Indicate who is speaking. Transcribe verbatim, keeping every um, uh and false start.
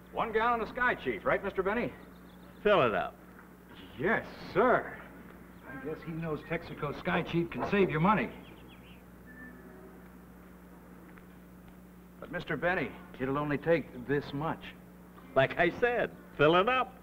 Speaker 1: One gallon of Sky Chief, right, Mister Benny?
Speaker 2: Fill it up.
Speaker 1: Yes, sir. I guess he knows Texaco Sky Chief can save you money. But, Mister Benny, it'll only take this much.
Speaker 2: Like I said, fill it up.